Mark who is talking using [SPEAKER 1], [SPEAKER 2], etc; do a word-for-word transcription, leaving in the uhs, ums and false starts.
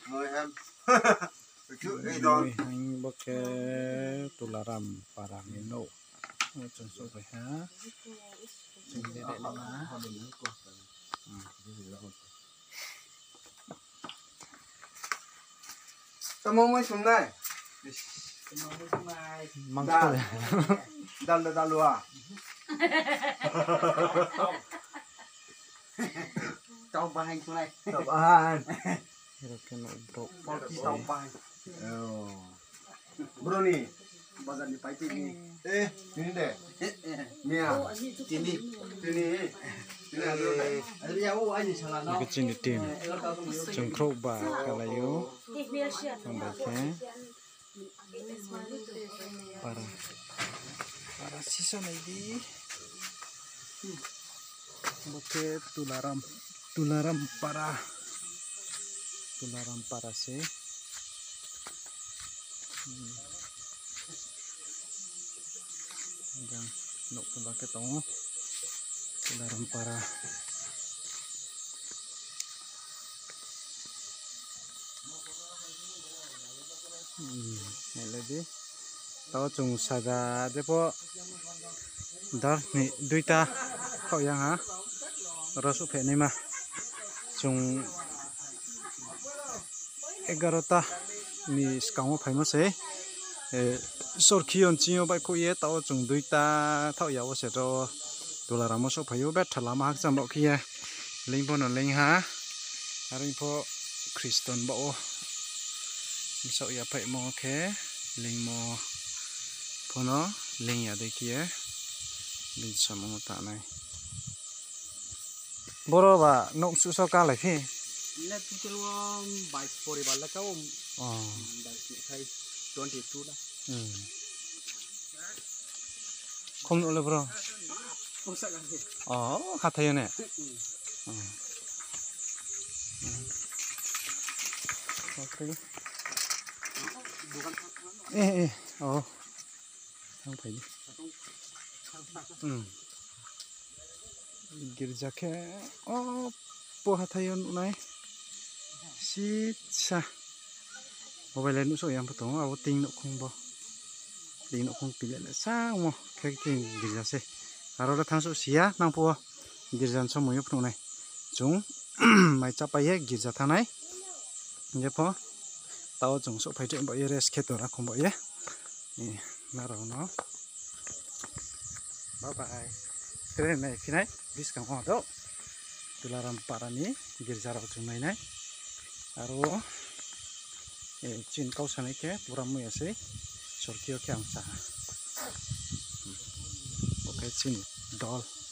[SPEAKER 1] Ngồi em.
[SPEAKER 2] Ngồi hành bậc Tularam parang ino. Chun so phải hả? Chun để để mà.
[SPEAKER 1] Tamo mới xuống đây.
[SPEAKER 2] Mang thôi.
[SPEAKER 1] Đal đal đal lúa.
[SPEAKER 3] Tao ba hành xuống này.
[SPEAKER 1] Tao ba hành.
[SPEAKER 2] I렇게 놓고.
[SPEAKER 1] Tao ba hành. Bro ni. Bazar ni pai tini. Eh, ini deh. Mia. Tini. Tini. Tini ada deh.
[SPEAKER 3] Ada yang oh ini salah no.
[SPEAKER 2] Cái chân tim. Chun khâu bà kalayo. Membaca. Para. Para sisa lagi. Bukit Tularam. Tularam para. Tularam para se. Hanggang nuk ke bakit tong. Tularam para. Hmm, này lagi. Tahu chung saga depo. Dar ni duita kau yang ha. Rasu pe ni mah. Chung egarota mi skamo famous eh. Sorkion cinyo bai ko ye tahu chung duita tahu ya wase ro. Tularam so payo bet thalama hak jam bok kia. Ling pon ling ha. Aring po Kristen bo. Misal ya pai mo ke ling mo pono ling ya de kia. Bin sama tak nai. Boro ba nok susah kalah fi.
[SPEAKER 3] Ini tu kalau baik pori balik kau.
[SPEAKER 2] Oh.
[SPEAKER 3] Baik kai twenty two lah.
[SPEAKER 2] Hmm. Kom oleh bro.
[SPEAKER 3] Pusat kan sih.
[SPEAKER 2] Oh, katanya ne. Oh. Oke. Eh eh. Oh. Sampai. Hmm. Gereja ke. Oh, po hatayon unai. Sisa. Mobile nu so yang betul. Aku ting nuk kong bo. Ting nuk kong pilih le. Sang mo. Kayak ting gereja se. Kalau datang so sia nang po. Gereja so mo yup unai. Jung. Mai capai ya gereja tanai. Ye po. Tahu jung so pai jeng bo ye res ketor aku bo ye. Ni narau no. Bye bye. Keren naik finai. Bis kamu ada. Tularam parani gereja rak jung nai nai. Aro. Eh chin kau sana ke puram mu ya se. Sorkio ke angsa. Oke chin dol.